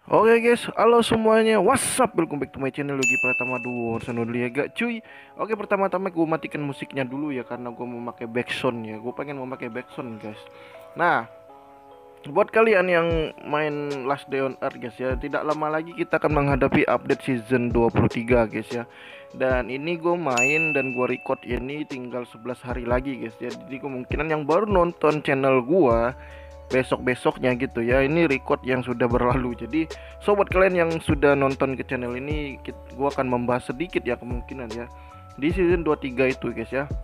Oke guys, halo semuanya, what's up, welcome back to my channel Yogi Pratama Duo Liaga cuy. Oke, pertama-tama gue matikan musiknya dulu ya, karena gue mau pakai backsound ya. Gue pengen memakai backsound guys. Nah, buat kalian yang main Last Day on Earth guys ya, tidak lama lagi kita akan menghadapi update season 23 guys ya. Dan ini gue main dan gue record ini tinggal 11 hari lagi guys ya. Jadi kemungkinan yang baru nonton channel gue besok-besoknya gitu ya, ini record yang sudah berlalu. Jadi sobat kalian yang sudah nonton ke channel ini, gua akan membahas sedikit ya kemungkinan ya di season 23 itu guys ya.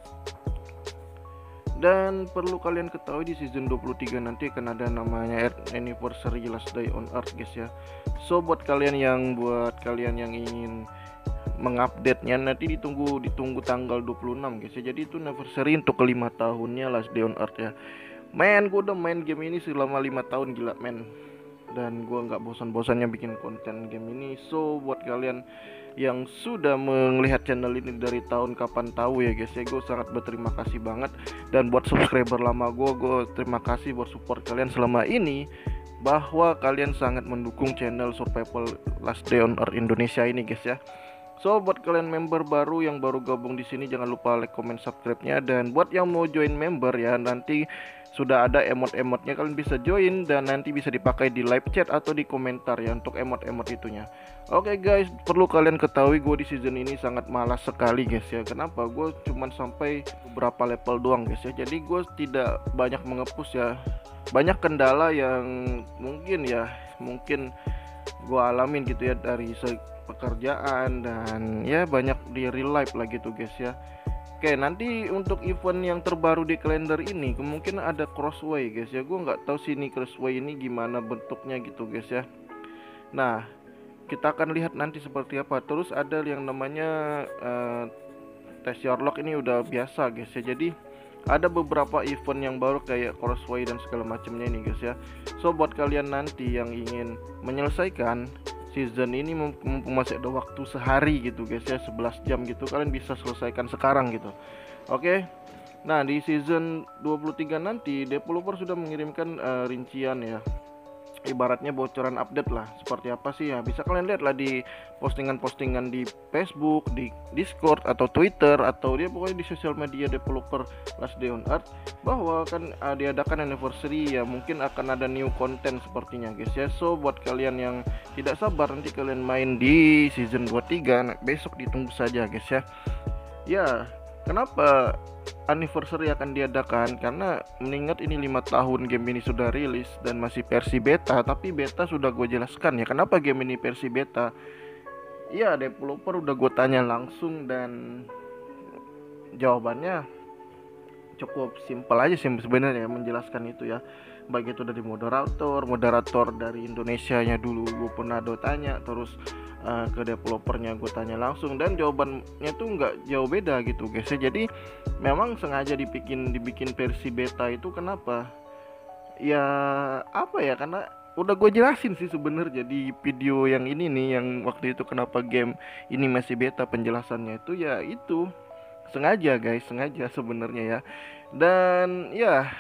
Dan perlu kalian ketahui di season 23 nanti akan ada namanya anniversary Last Day on Earth guys ya. So buat kalian yang ingin mengupdate-nya nanti ditunggu tanggal 26 guys ya. Jadi itu anniversary untuk kelima tahunnya Last Day on Earth ya. Men, gue udah main game ini selama 5 tahun, gila men. Dan gue nggak bosan-bosannya bikin konten game ini. So buat kalian yang sudah melihat channel ini dari tahun kapan tahu ya guys ya, gue sangat berterima kasih banget. Dan buat subscriber lama gue terima kasih buat support kalian selama ini, bahwa kalian sangat mendukung channel Survival Last Day on Earth Indonesia ini guys ya. So buat kalian member baru yang baru gabung di sini, jangan lupa like, comment, subscribe-nya. Dan buat yang mau join member ya, nanti sudah ada emot-emotnya, kalian bisa join dan nanti bisa dipakai di live chat atau di komentar ya untuk emot-emot itunya. Oke guys, perlu kalian ketahui gue di season ini sangat malas sekali guys ya. Kenapa? Gue cuman sampai beberapa level doang guys ya. Jadi gue tidak banyak mengepus ya. Banyak kendala yang mungkin gue alamin gitu ya, dari pekerjaan dan ya banyak di real life lah gitu guys ya. Oke, nanti untuk event yang terbaru di kalender ini kemungkinan ada crossway guys ya. Gue nggak tahu sih ini crossway ini gimana bentuknya gitu guys ya. Nah, kita akan lihat nanti seperti apa. Terus ada yang namanya tes Sherlock, ini udah biasa guys ya. Jadi ada beberapa event yang baru kayak crossway dan segala macamnya ini guys ya. So buat kalian nanti yang ingin menyelesaikan season ini, mumpung masih ada waktu sehari gitu guys ya, 11 jam gitu, kalian bisa selesaikan sekarang gitu. Oke. Nah, di season 23 nanti developer sudah mengirimkan rincian ya, ibaratnya bocoran update lah, seperti apa sih ya, bisa kalian lihat lah di postingan-postingan di Facebook, di Discord atau Twitter, atau dia pokoknya di sosial media developer Last Day on Earth, bahwa kan diadakan anniversary ya, mungkin akan ada new content sepertinya guys ya. So buat kalian yang tidak sabar nanti kalian main di season 23, nah, besok ditunggu saja guys ya. Ya, kenapa anniversary akan diadakan? Karena mengingat ini 5 tahun game ini sudah rilis dan masih versi beta. Tapi beta sudah gue jelaskan ya, kenapa game ini versi beta. Ya, developer udah gue tanya langsung dan jawabannya cukup simpel aja sih sebenarnya menjelaskan itu ya. Baik itu dari moderator dari Indonesia nya dulu gue pernah tanya, terus ke developernya gue tanya langsung, dan jawabannya tuh nggak jauh beda gitu guys ya. Jadi memang sengaja dibikin versi beta itu, kenapa ya, apa ya, karena udah gue jelasin sih sebenarnya di video yang ini nih, yang waktu itu kenapa game ini masih beta, penjelasannya itu ya itu sengaja guys, sengaja sebenarnya ya. Dan ya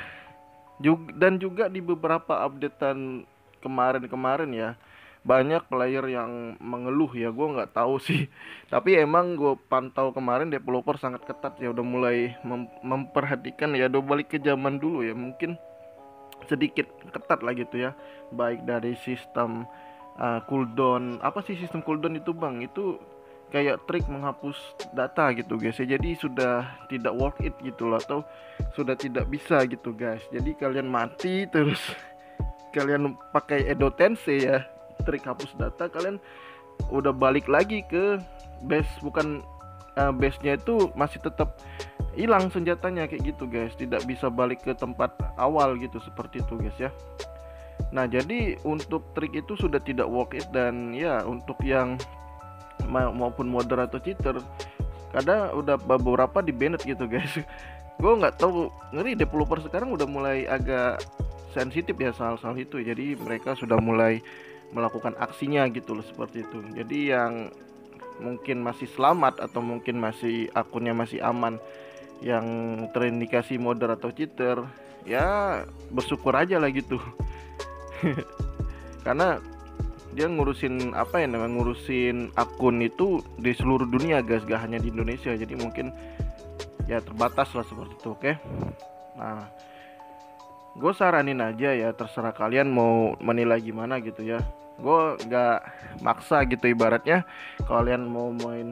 juga di beberapa updatean kemarin-kemarin ya, banyak player yang mengeluh ya, gue nggak tahu sih. Tapi emang gue pantau kemarin developer sangat ketat ya, udah mulai memperhatikan ya, udah balik ke zaman dulu ya, mungkin sedikit ketat lah gitu ya. Baik dari sistem cooldown, apa sih sistem cooldown itu bang, itu kayak trik menghapus data gitu guys ya. Jadi sudah tidak worth it gitu loh, atau sudah tidak bisa gitu guys. Jadi kalian mati terus kalian pakai Edo Tensei ya, trik hapus data, kalian udah balik lagi ke base, bukan base-nya itu masih tetap hilang senjatanya kayak gitu guys, tidak bisa balik ke tempat awal gitu, seperti itu guys ya. Nah, jadi untuk trik itu sudah tidak worth it, dan ya untuk yang maupun modder atau cheater kadang udah beberapa di banned gitu guys. Gue nggak tahu, ngeri developer sekarang udah mulai agak sensitif ya soal itu, jadi mereka sudah mulai melakukan aksinya gitu loh, seperti itu. Jadi yang mungkin masih selamat atau mungkin masih akunnya masih aman, yang terindikasi modder atau cheater, ya bersyukur aja lah gitu. Karena dia ngurusin apa ya namanya, ngurusin akun itu di seluruh dunia guys, gak hanya di Indonesia. Jadi mungkin ya terbatas lah seperti itu. Oke. Nah, gue saranin aja ya, terserah kalian mau menilai gimana gitu ya. Gue nggak maksa gitu, ibaratnya kalian mau main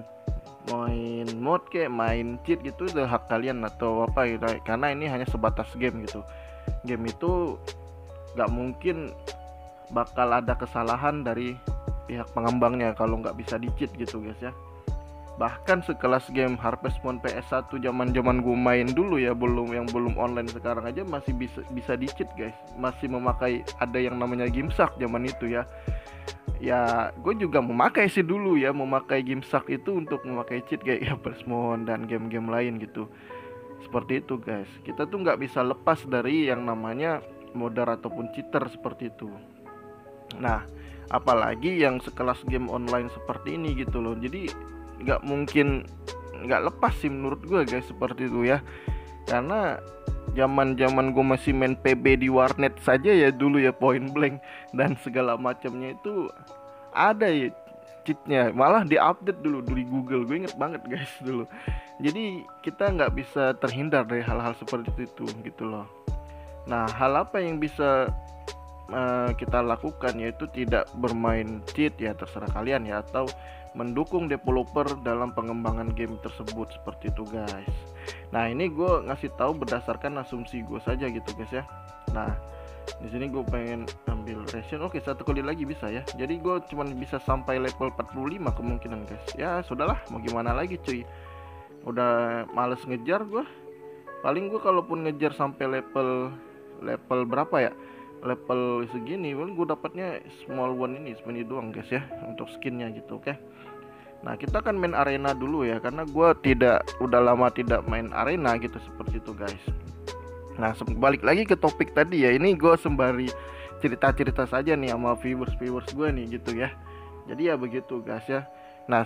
mod kayak main cheat gitu udah hak kalian atau apa gitu, karena ini hanya sebatas game gitu. Game itu nggak mungkin bakal ada kesalahan dari pihak pengembangnya kalau nggak bisa di cheat gitu guys ya. Bahkan sekelas game Harvest Moon PS1 zaman gue main dulu ya, belum online sekarang aja masih bisa di cheat guys, masih memakai ada yang namanya GameShark zaman itu ya. Ya gue juga memakai sih dulu ya, memakai GameShark itu untuk memakai cheat kayak Harvest Moon dan game-game lain gitu. Seperti itu guys, kita tuh nggak bisa lepas dari yang namanya modder ataupun cheater seperti itu. Nah, apalagi yang sekelas game online seperti ini gitu loh. Jadi nggak mungkin nggak lepas sih menurut gue guys seperti itu ya. Karena zaman gue masih main PB di warnet saja ya dulu ya, Point Blank dan segala macamnya itu ada ya cheatnya, malah diupdate dulu di Google, gue inget banget guys dulu. Jadi kita nggak bisa terhindar dari hal-hal seperti itu gitu loh. Nah, hal apa yang bisa kita lakukan yaitu tidak bermain cheat ya, terserah kalian ya, atau mendukung developer dalam pengembangan game tersebut seperti itu guys. Nah, ini gue ngasih tahu berdasarkan asumsi gue saja gitu guys ya. Nah, di sini gue pengen ambil ration. Oke, satu kali lagi bisa ya. Jadi gue cuma bisa sampai level 45 kemungkinan guys. Ya sudahlah, mau gimana lagi cuy. Udah males ngejar gue. Paling gue kalaupun ngejar sampai level berapa ya, level segini, gue dapatnya small one ini doang guys ya, untuk skinnya gitu. Oke. Nah, kita akan main arena dulu ya, karena gue udah lama tidak main arena gitu seperti itu guys. Nah, balik lagi ke topik tadi ya, ini gue sembari cerita-cerita saja nih sama viewers gue nih gitu ya. Jadi ya begitu guys ya. Nah,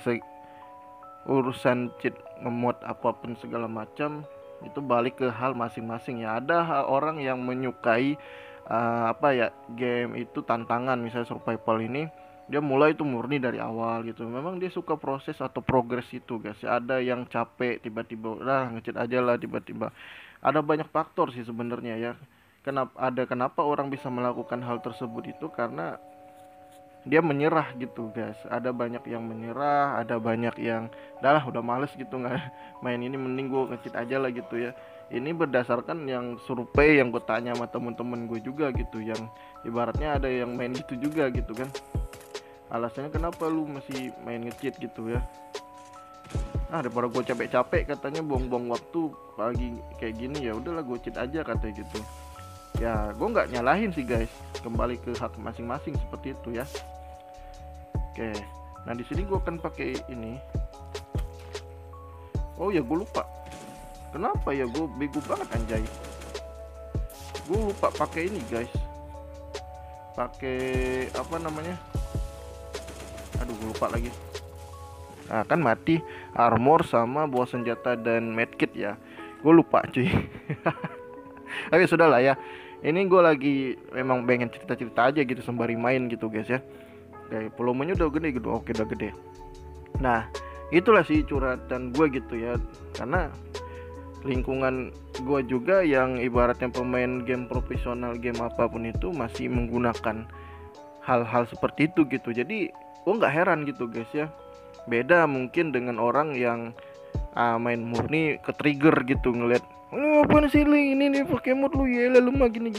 urusan cheat, ngemod apapun segala macam itu balik ke hal masing-masing ya. Ada orang yang menyukai game itu tantangan, misalnya survival ini dia mulai itu murni dari awal gitu, memang dia suka proses atau progres itu guys. Ada yang capek tiba-tiba nge-cheat aja lah tiba-tiba. Ada banyak faktor sih sebenarnya ya, kenapa orang bisa melakukan hal tersebut itu karena dia menyerah gitu guys. Ada banyak yang menyerah, ada banyak yang udah males gitu, nggak main ini, mending gue nge-cheat aja lah gitu ya. Ini berdasarkan yang survei yang gue tanya sama temen-temen gue juga gitu, yang ibaratnya ada yang main gitu juga gitu kan. Alasannya kenapa lu masih main nge-cheat gitu ya. Daripada gue capek-capek katanya buang-buang waktu pagi kayak gini, ya udahlah gue cheat aja katanya gitu. Ya gue nggak nyalahin sih guys, kembali ke hak masing-masing seperti itu ya. Oke, nah di sini gue akan pakai ini. Oh ya, gue lupa. Kenapa ya, gue bego banget anjay. Gue lupa pakai ini guys. Pakai apa namanya? Aduh, gue lupa lagi. Nah, kan mati armor sama bawa senjata dan medkit ya. Gue lupa cuy. Tapi sudah lah ya. Ini gue lagi memang pengen cerita-cerita aja gitu sembari main gitu guys ya. Kayak volumenya udah gede gitu. Oke, udah gede. Nah, itulah sih curhatan gue gitu ya. Karena lingkungan gue juga yang ibaratnya pemain game profesional, game apapun itu masih menggunakan hal-hal seperti itu gitu. Jadi gue nggak heran gitu guys ya. Beda mungkin dengan orang yang main murni ke trigger gitu, ngeliat apaan sih ini nih pakai mod lu ya, lu mah gini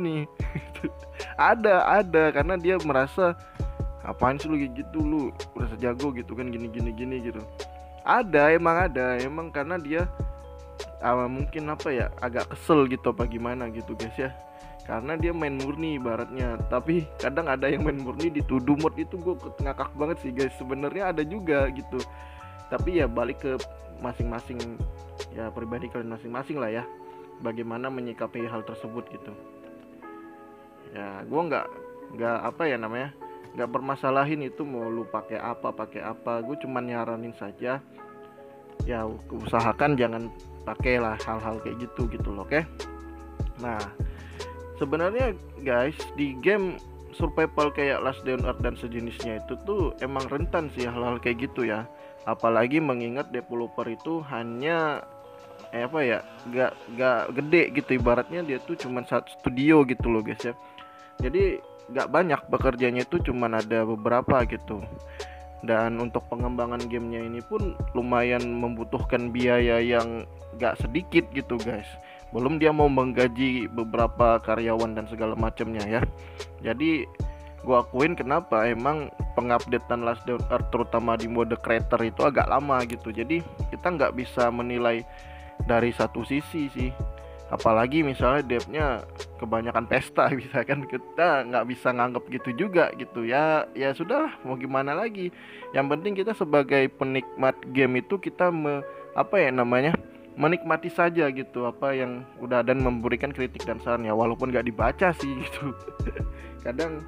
ada karena dia merasa apaan sih lu gitu, lu udah sejago gitu kan, gini gitu. Emang karena dia mungkin apa ya, agak kesel gitu apa gimana gitu guys ya, karena dia main murni ibaratnya. Tapi kadang ada yang main murni dituduh mod, itu gue ngakak banget sih guys. Sebenarnya ada juga gitu, tapi ya balik ke masing-masing ya, pribadi kalian masing-masing lah ya, bagaimana menyikapi hal tersebut gitu ya. Gue nggak apa ya namanya, nggak bermasalahin itu mau lu pakai apa. Gue cuma nyaranin saja ya, usahakan jangan pakailah hal-hal kayak gitu loh. Oke. Nah, sebenarnya guys, di game survival kayak Last Day on Earth dan sejenisnya itu tuh emang rentan sih hal-hal kayak gitu ya. Apalagi mengingat developer itu hanya apa ya, gak gede gitu, ibaratnya dia tuh cuman satu studio gitu loh guys ya. Jadi gak banyak pekerjaannya, itu cuman ada beberapa gitu. Dan untuk pengembangan gamenya ini pun lumayan membutuhkan biaya yang gak sedikit gitu guys. Belum dia mau menggaji beberapa karyawan dan segala macamnya ya. Jadi gua akuin kenapa emang pengupdatean Last Day on Earth terutama di mode creator itu agak lama gitu. Jadi kita nggak bisa menilai dari satu sisi sih, apalagi misalnya devnya kebanyakan pesta misalkan, kita nggak bisa nganggap gitu juga gitu ya. Ya sudahlah, mau gimana lagi, yang penting kita sebagai penikmat game itu kita apa ya namanya, menikmati saja gitu apa yang udah, dan memberikan kritik dan saran ya, walaupun nggak dibaca sih gitu. Kadang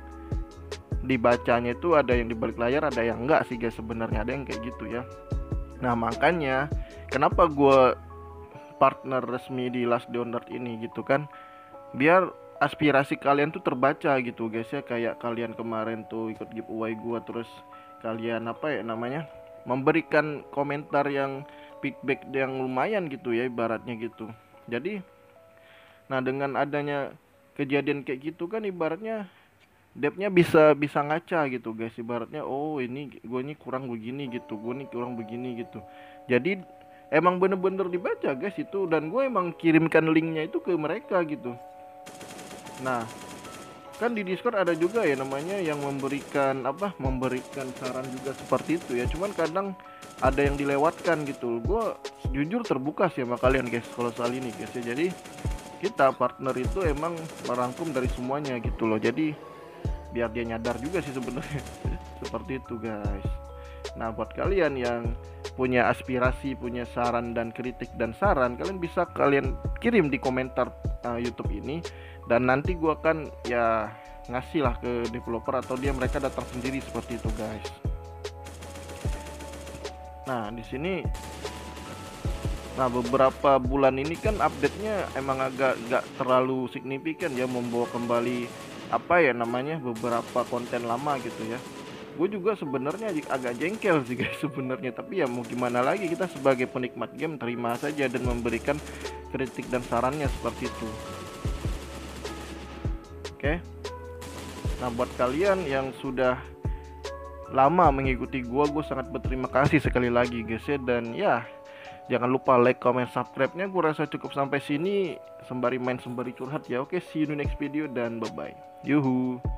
dibacanya itu ada yang di balik layar, ada yang enggak sih guys, sebenarnya ada yang kayak gitu ya. Nah makanya kenapa gue partner resmi di Last Day on Earth ini gitu kan, biar aspirasi kalian tuh terbaca gitu guys ya. Kayak kalian kemarin tuh ikut giveaway gua, terus kalian apa ya namanya, memberikan komentar yang feedback yang lumayan gitu ya ibaratnya gitu. Jadi nah dengan adanya kejadian kayak gitu kan, ibaratnya depnya bisa bisa ngaca gitu guys, ibaratnya oh ini gue ini kurang begini gitu, gue ini kurang begini gitu. Jadi emang bener-bener dibaca guys itu, dan gue emang kirimkan linknya itu ke mereka gitu. Nah kan di Discord ada juga ya namanya yang memberikan apa, memberikan saran juga seperti itu ya, cuman kadang ada yang dilewatkan gitu. Gue jujur terbuka sih sama kalian guys kalau soal ini guys ya. Jadi kita partner itu emang merangkum dari semuanya gitu loh, jadi biar dia nyadar juga sih sebenarnya. Seperti itu guys. Nah buat kalian yang punya aspirasi, punya saran dan kritik dan saran, kalian bisa kalian kirim di komentar YouTube ini, dan nanti gua akan ya ngasih lah ke developer, atau mereka datang sendiri seperti itu guys. Nah di sini, nah beberapa bulan ini kan update-nya emang agak gak terlalu signifikan ya, membawa kembali apa ya namanya, beberapa konten lama gitu ya. Gue juga sebenarnya agak jengkel sih guys sebenarnya, tapi ya mau gimana lagi, kita sebagai penikmat game terima saja dan memberikan kritik dan sarannya seperti itu. Oke. Nah buat kalian yang sudah lama mengikuti gue sangat berterima kasih sekali lagi guys ya. Dan ya jangan lupa like, comment, subscribe-nya. Gue rasa cukup sampai sini, sembari main sembari curhat ya. Oke, see you in the next video dan bye bye. Yuhu.